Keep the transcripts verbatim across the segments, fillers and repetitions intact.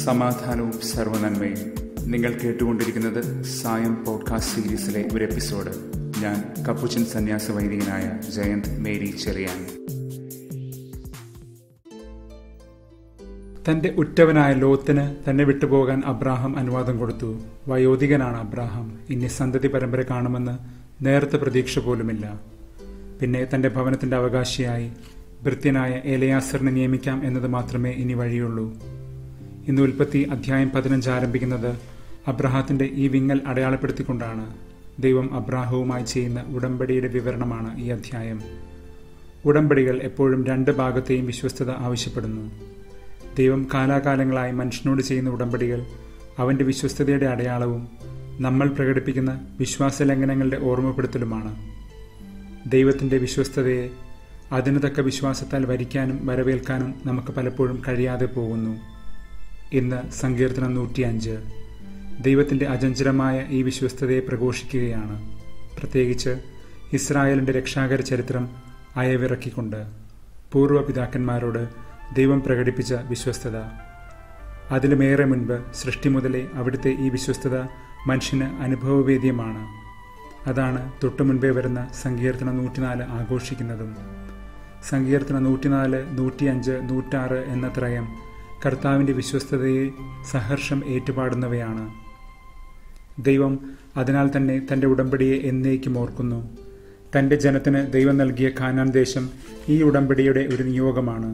സമാധാനവും സർവ്വനന്മയും. നിങ്ങൾ കേട്ടുകൊണ്ടിരിക്കുന്നത് സായം പോഡ്കാസ്റ്റ് സീരീസിലെ ഒരു എപ്പിസോഡ്. ഞാൻ കപ്പുച്ചൻ സന്യാസ വൈദികനായ ജയന്ത് മേരി ചെറിയാൻ. തന്റെ ഉറ്റവനായ ലോത്തിന് തന്നെ വിട്ടുപോകാൻ അബ്രാഹാം അനുവാദം കൊടുത്തു. വയോധികനാണ് അബ്രാഹാം. ഇനി സന്തതി പരമ്പര കാണുമെന്ന് നേരത്തെ പ്രതീക്ഷ പോലുമില്ല. പിന്നെ തന്റെ ഭവനത്തിന്റെ അവകാശിയായി ഭൃത്യനായ എലയാസറിനെ നിയമിക്കാം എന്നത് മാത്രമേ ഇനി വഴിയുള്ളൂ. ഇന്ന് ഉൽപ്പത്തി അധ്യായം പതിനഞ്ച് ആരംഭിക്കുന്നത് അബ്രാഹത്തിന്റെ ഈ വിങ്ങൽ അടയാളപ്പെടുത്തിക്കൊണ്ടാണ്. ദൈവം അബ്രാഹവുമായി ചെയ്യുന്ന ഉടമ്പടിയുടെ വിവരണമാണ് ഈ അധ്യായം. ഉടമ്പടികൾ എപ്പോഴും രണ്ട് ഭാഗത്തെയും വിശ്വസ്തത ആവശ്യപ്പെടുന്നു. ദൈവം കാലാകാലങ്ങളായി മനുഷ്യനോട് ചെയ്യുന്ന ഉടമ്പടികൾ അവന്റെ വിശ്വസ്തതയുടെ അടയാളവും നമ്മൾ പ്രകടിപ്പിക്കുന്ന വിശ്വാസലംഘനങ്ങളുടെ ഓർമ്മപ്പെടുത്തലുമാണ്. ദൈവത്തിന്റെ വിശ്വസ്തതയെ അതിനു തക്ക വിശ്വാസത്താൽ വരിക്കാനും വരവേൽക്കാനും നമുക്ക് പലപ്പോഴും കഴിയാതെ പോകുന്നു. ഇന്ന് സങ്കീർത്തനം നൂറ്റിയഞ്ച് ദൈവത്തിന്റെ അചഞ്ചലമായ ഈ വിശ്വസ്തതയെ പ്രഘോഷിക്കുകയാണ്. പ്രത്യേകിച്ച് ഇസ്രായേലിന്റെ രക്ഷാകര ചരിത്രം അയവിറക്കിക്കൊണ്ട് പൂർവ്വപിതാക്കന്മാരോട് ദൈവം പ്രകടിപ്പിച്ച വിശ്വസ്തത. അതിലുമേറെ മുൻപ് സൃഷ്ടി മുതലേ അവിടുത്തെ ഈ വിശ്വസ്തത മനുഷ്യന് അനുഭവവേദ്യമാണ്. അതാണ് തൊട്ടു മുൻപേ വരുന്ന സങ്കീർത്തനം നൂറ്റിനാല് ആഘോഷിക്കുന്നതും. സങ്കീർത്തനം നൂറ്റിനാല്, നൂറ്റിയഞ്ച്, നൂറ്റാറ് എന്ന ത്രയം കർത്താവിന്റെ വിശ്വസ്തതയെ സഹർഷം ഏറ്റുപാടുന്നവയാണ്. ദൈവം അതിനാൽ തന്നെ തന്റെ ഉടമ്പടിയെ എന്നേക്കും ഓർക്കുന്നു. തന്റെ ജനത്തിന് ദൈവം നൽകിയ കാനാൻ ദേശം ഈ ഉടമ്പടിയുടെ ഒരു നിയോഗമാണ്.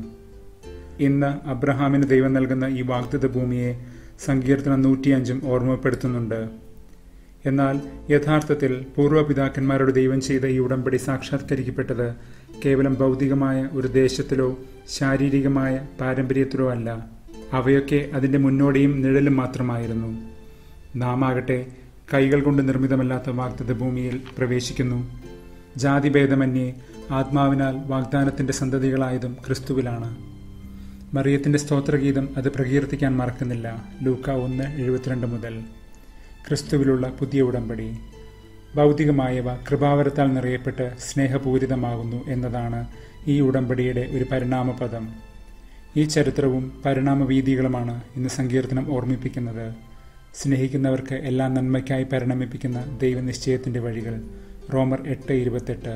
ഇന്ന് അബ്രഹാമിന് ദൈവം നൽകുന്ന ഈ വാഗ്ദത്ത ഭൂമിയെ സങ്കീർത്തനം നൂറ്റിയഞ്ചും ഓർമ്മപ്പെടുത്തുന്നുണ്ട്. എന്നാൽ യഥാർത്ഥത്തിൽ പൂർവ്വപിതാക്കന്മാരോട് ദൈവം ചെയ്ത ഈ ഉടമ്പടി സാക്ഷാത്കരിക്കപ്പെട്ടത് കേവലം ഭൗതികമായ ഒരു ദേശത്തിലോ ശാരീരികമായ പാരമ്പര്യത്തിലോ അല്ല. അവയൊക്കെ അതിന്റെ മുന്നോടിയും നിഴലും മാത്രമായിരുന്നു. നാം ആകട്ടെ കൈകൾ കൊണ്ട് നിർമ്മിതമല്ലാത്ത വാഗ്ദത്ത ഭൂമിയിൽ പ്രവേശിക്കുന്നു. ജാതിഭേദമന്യേ ആത്മാവിനാൽ വാഗ്ദാനത്തിന്റെ സന്തതികളായതും ക്രിസ്തുവിലാണ്. മറിയത്തിന്റെ സ്തോത്രഗീതം അത് പ്രകീർത്തിക്കാൻ മറക്കുന്നില്ല. ലൂക്ക ഒന്ന് എഴുപത്തിരണ്ട് മുതൽ. ക്രിസ്തുവിലുള്ള പുതിയ ഉടമ്പടി. ഭൗതികമായവ കൃപാവരത്താൽ നിറയപ്പെട്ട് സ്നേഹപൂരിതമാകുന്നു എന്നതാണ് ഈ ഉടമ്പടിയുടെ ഒരു പരിണാമപദം. ഈ ചരിത്രവും പരിണാമവീതികളുമാണ് ഇന്ന് സങ്കീർത്തനം ഓർമ്മിപ്പിക്കുന്നത്. സ്നേഹിക്കുന്നവർക്ക് എല്ലാ നന്മയ്ക്കായി പരിണമിപ്പിക്കുന്ന ദൈവനിശ്ചയത്തിന്റെ വഴികൾ. റോമർ എട്ട് ഇരുപത്തെട്ട്.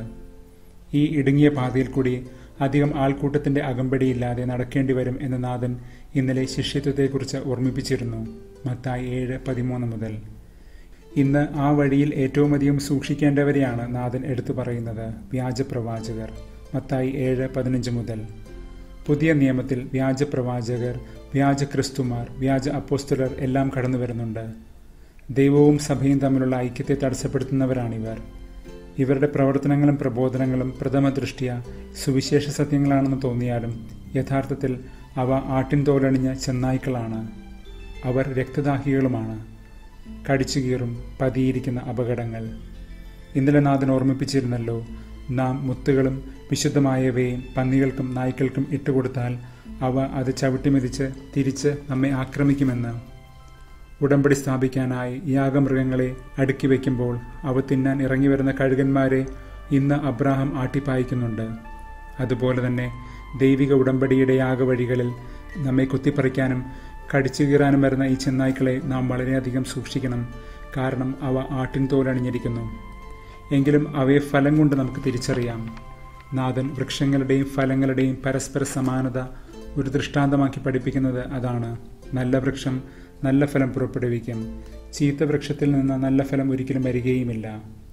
ഈ ഇടുങ്ങിയ പാതയിൽ കൂടി അധികം ആൾക്കൂട്ടത്തിന്റെ അകമ്പടിയില്ലാതെ നടക്കേണ്ടി വരും എന്ന നാഥൻ ഇന്നലെ ശിഷ്യത്വത്തെക്കുറിച്ച് ഓർമ്മിപ്പിച്ചിരുന്നു. മത്തായി ഏഴ് പതിമൂന്ന് മുതൽ. ഇന്ന് ആ വഴിയിൽ ഏറ്റവും അധികം സൂക്ഷിക്കേണ്ടവരെയാണ് നാഥൻ എടുത്തു പറയുന്നത്. വ്യാജപ്രവാചകർ. മത്തായി ഏഴ് പതിനഞ്ച് മുതൽ. പുതിയ നിയമത്തിൽ വ്യാജപ്രവാചകർ, വ്യാജ ക്രിസ്തുമാർ, വ്യാജ അപ്പോസ്തലർ എല്ലാം കടന്നു വരുന്നുണ്ട്. ദൈവവും സഭയും തമ്മിലുള്ള ഐക്യത്തെ തടസ്സപ്പെടുത്തുന്നവരാണിവർ. ഇവരുടെ പ്രവർത്തനങ്ങളും പ്രബോധനങ്ങളും പ്രഥമ ദൃഷ്ട്യ സുവിശേഷ സത്യങ്ങളാണെന്ന് തോന്നിയാലും യഥാർത്ഥത്തിൽ അവ ആട്ടിൻതോലണിഞ്ഞ ചെന്നായ്ക്കളാണ്. അവർ രക്തദാഹികളുമാണ്. കടിച്ചുകീറും പതിയിരിക്കുന്ന അപകടങ്ങൾ. ഇന്നലെ നാഥൻ ഓർമ്മിപ്പിച്ചിരുന്നല്ലോ, നാം മുത്തുകളും വിശുദ്ധമായവയും പന്നികൾക്കും നായ്ക്കൾക്കും ഇട്ടുകൊടുത്താൽ അവ അത് ചവിട്ടിമെതിച്ച് തിരിച്ച് നമ്മെ ആക്രമിക്കുമെന്ന്. ഉടമ്പടി സ്ഥാപിക്കാനായി യാഗമൃഗങ്ങളെ അടുക്കി വയ്ക്കുമ്പോൾ അവ തിന്നാൻ ഇറങ്ങി വരുന്ന കഴുകന്മാരെ ഇന്ന് അബ്രാഹാം ആട്ടിപ്പായിക്കുന്നുണ്ട്. അതുപോലെ തന്നെ ദൈവിക ഉടമ്പടിയുടെ യാഗവഴികളിൽ നമ്മെ കുത്തിപ്പറിക്കാനും കടിച്ചു കീറാനും വരുന്ന ഈ ചെന്നായ്ക്കളെ നാം വളരെയധികം സൂക്ഷിക്കണം. കാരണം അവ ആട്ടിൻതോലണിഞ്ഞിരിക്കുന്നു. എങ്കിലും അവയെ ഫലം കൊണ്ട് നമുക്ക് തിരിച്ചറിയാം. നാഥൻ വൃക്ഷങ്ങളുടെയും ഫലങ്ങളുടെയും പരസ്പര സമാനത ഒരു ദൃഷ്ടാന്തമാക്കി പഠിപ്പിക്കുന്നത് അതാണ്. നല്ല വൃക്ഷം നല്ല ഫലം പുറപ്പെടുവിക്കും. ചീത്ത വൃക്ഷത്തിൽ നിന്ന് നല്ല ഫലം ഒരിക്കലും വരികയുമില്ല.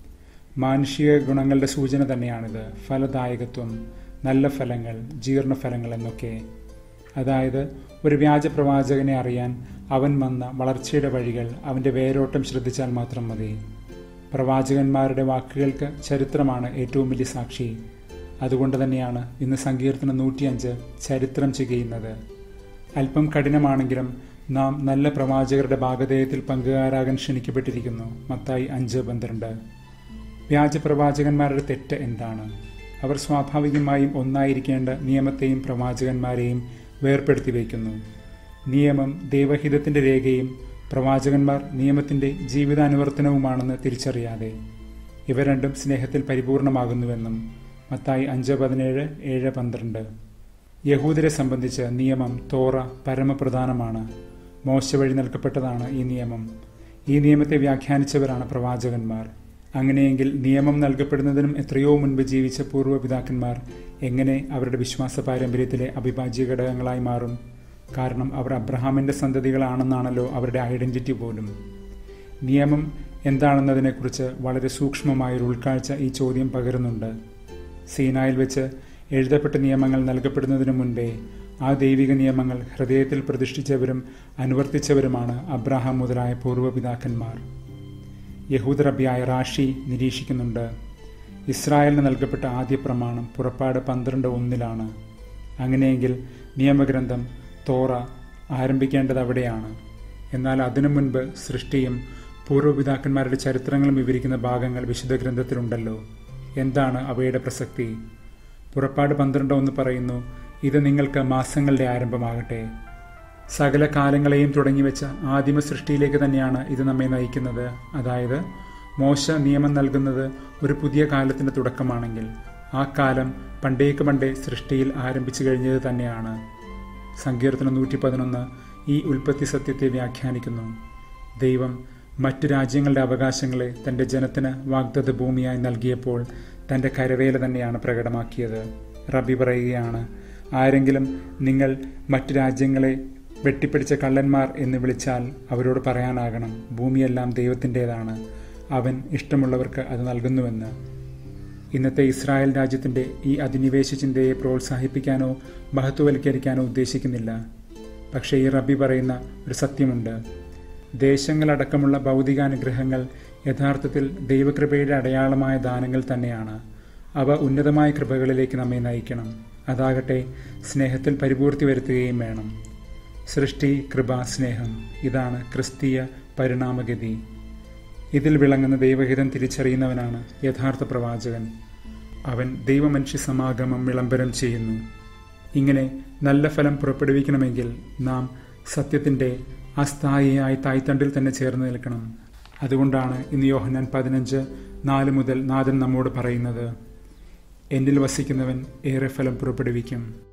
മാനുഷിക ഗുണങ്ങളുടെ സൂചന തന്നെയാണിത്. ഫലദായകത്വം, നല്ല ഫലങ്ങൾ, ജീർണഫലങ്ങൾ എന്നൊക്കെ. അതായത് ഒരു വ്യാജപ്രവാചകനെ അറിയാൻ അവൻ വന്ന വളർച്ചയുടെ വഴികൾ, അവന്റെ വേരോട്ടം ശ്രദ്ധിച്ചാൽ മാത്രം മതി. പ്രവാചകന്മാരുടെ വാക്കുകൾക്ക് ചരിത്രമാണ് ഏറ്റവും വലിയ സാക്ഷി. അതുകൊണ്ട് തന്നെയാണ് ഇന്ന് സങ്കീർത്തനം നൂറ്റിയഞ്ച് ചരിത്രം ചെയ്യുന്നത്. അല്പം കഠിനമാണെങ്കിലും നാം നല്ല പ്രവാചകരുടെ ഭാഗധേയത്തിൽ പങ്കുകാരാകാൻ ക്ഷണിക്കപ്പെട്ടിരിക്കുന്നു. മത്തായി അഞ്ച് പന്ത്രണ്ട്. വ്യാജപ്രവാചകന്മാരുടെ തെറ്റ് എന്താണ്? അവർ സ്വാഭാവികമായും ഒന്നായിരിക്കേണ്ട നിയമത്തെയും പ്രവാചകന്മാരെയും വേർപ്പെടുത്തി വയ്ക്കുന്നു. നിയമം ദൈവഹിതത്തിന്റെ രേഖയും പ്രവാചകന്മാർ നിയമത്തിന്റെ ജീവിതാനുവർത്തനവുമാണെന്ന് തിരിച്ചറിയാതെ ഇവ രണ്ടും സ്നേഹത്തിൽ പരിപൂർണമാകുന്നുവെന്നും. മത്തായി അഞ്ച് പതിനേഴ്, ഏഴ് പന്ത്രണ്ട്. യഹൂദരെ സംബന്ധിച്ച് നിയമം തോറ പരമപ്രധാനമാണ്. മോശ വഴി നൽകപ്പെട്ടതാണ് ഈ നിയമം. ഈ നിയമത്തെ വ്യാഖ്യാനിച്ചവരാണ് പ്രവാചകന്മാർ. അങ്ങനെയെങ്കിൽ നിയമം നൽകപ്പെടുന്നതിനും എത്രയോ മുൻപ് ജീവിച്ച പൂർവ്വപിതാക്കന്മാർ എങ്ങനെ അവരുടെ വിശ്വാസ പാരമ്പര്യത്തിലെ അവിഭാജ്യ ഘടകങ്ങളായി മാറും? കാരണം അവർ അബ്രഹാമിൻ്റെ സന്തതികളാണെന്നാണല്ലോ അവരുടെ ഐഡന്റിറ്റി പോലും. നിയമം എന്താണെന്നതിനെക്കുറിച്ച് വളരെ സൂക്ഷ്മമായൊരു ഉൾക്കാഴ്ച ഈ ചോദ്യം പകരുന്നുണ്ട്. സീനായിൽ വെച്ച് എഴുതപ്പെട്ട നിയമങ്ങൾ നൽകപ്പെടുന്നതിനു മുൻപേ ആ ദൈവിക നിയമങ്ങൾ ഹൃദയത്തിൽ പ്രതിഷ്ഠിച്ചവരും അനുവർത്തിച്ചവരുമാണ് അബ്രഹാം മുതലായ പൂർവ്വപിതാക്കന്മാർ. യഹൂദ റബ്ബിയായ റാഷി നിരീക്ഷിക്കുന്നുണ്ട്, ഇസ്രായേലിന് നൽകപ്പെട്ട ആദ്യ പ്രമാണം പുറപ്പാട് പന്ത്രണ്ട് ഒന്നിലാണ്. അങ്ങനെയെങ്കിൽ നിയമഗ്രന്ഥം തോറ ആരംഭിക്കേണ്ടത് അവിടെയാണ്. എന്നാൽ അതിനു മുൻപ് സൃഷ്ടിയും പൂർവ്വപിതാക്കന്മാരുടെ ചരിത്രങ്ങളും വിവരിക്കുന്ന ഭാഗങ്ങൾ വിശുദ്ധ ഗ്രന്ഥത്തിലുണ്ടല്ലോ. എന്താണ് അവയുടെ പ്രസക്തി? പുറപ്പാട് പന്ത്രണ്ട് ഒന്ന് പറയുന്നു, ഇത് നിങ്ങൾക്ക് മാസങ്ങളുടെ ആരംഭമാകട്ടെ. സകല കാലങ്ങളെയും തുടങ്ങിവെച്ച ആദിമ സൃഷ്ടിയിലേക്ക് തന്നെയാണ് ഇത് നമ്മെ നയിക്കുന്നത്. അതായത് മോശ നിയമം നൽകുന്നത് ഒരു പുതിയ കാലത്തിൻ്റെ തുടക്കമാണെങ്കിൽ ആ കാലം പണ്ടേക്ക് പണ്ടേ സൃഷ്ടിയിൽ ആരംഭിച്ചു കഴിഞ്ഞത് തന്നെയാണ്. സങ്കീർത്തനം നൂറ്റി പതിനൊന്ന് ഈ ഉൽപ്പത്തി സത്യത്തെ വ്യാഖ്യാനിക്കുന്നു. ദൈവം മറ്റു രാജ്യങ്ങളുടെ അവകാശങ്ങളെ തൻ്റെ ജനത്തിന് വാഗ്ദത്ത ഭൂമിയായി നൽകിയപ്പോൾ തൻ്റെ കരവേല തന്നെയാണ് പ്രകടമാക്കിയത്. റബ്ബി പറയുകയാണ്, ആരെങ്കിലും നിങ്ങൾ മറ്റു രാജ്യങ്ങളെ വെട്ടിപ്പിടിച്ച കള്ളന്മാർ എന്ന് വിളിച്ചാൽ അവരോട് പറയാനാകണം, ഭൂമിയെല്ലാം ദൈവത്തിൻ്റേതാണ്, അവൻ ഇഷ്ടമുള്ളവർക്ക് അത് നൽകുന്നുവെന്ന്. ഇന്നത്തെ ഇസ്രായേൽ രാജ്യത്തിൻ്റെ ഈ അധിനിവേശ ചിന്തയെ പ്രോത്സാഹിപ്പിക്കാനോ മഹത്വവൽക്കരിക്കാനോ ഉദ്ദേശിക്കുന്നില്ല. പക്ഷേ ഈ റബ്ബി പറയുന്ന ഒരു സത്യമുണ്ട്. ദേശങ്ങളടക്കമുള്ള ഭൗതികാനുഗ്രഹങ്ങൾ യഥാർത്ഥത്തിൽ ദൈവകൃപയുടെ അടയാളമായ ദാനങ്ങൾ തന്നെയാണ്. അവ ഉന്നതമായ കൃപകളിലേക്ക് നമ്മെ നയിക്കണം. അതാകട്ടെ സ്നേഹത്തിൽ പരിപൂർത്തി വരുത്തുകയും വേണം. സൃഷ്ടി, കൃപ, സ്നേഹം, ഇതാണ് ക്രിസ്തീയ പരിണാമഗതി. ഇതിൽ വിളങ്ങുന്ന ദൈവഹിതം തിരിച്ചറിയുന്നവനാണ് യഥാർത്ഥ പ്രവാചകൻ. അവൻ ദൈവമനുഷ്യ സമാഗമം വിളംബരം ചെയ്യുന്നു. ഇങ്ങനെ നല്ല ഫലം പുറപ്പെടുവിക്കണമെങ്കിൽ നാം സത്യത്തിൻ്റെ അസ്ഥായിയായ തായ്തണ്ടിൽ തന്നെ ചേർന്ന് നിൽക്കണം. അതുകൊണ്ടാണ് ഇന്ന് യോഹന്നാൻ പതിനഞ്ച് നാല് മുതൽ നാഥൻ നമ്മോട് പറയുന്നത്, എന്നിൽ വസിക്കുന്നവൻ ഏറെ ഫലം പുറപ്പെടുവിക്കും.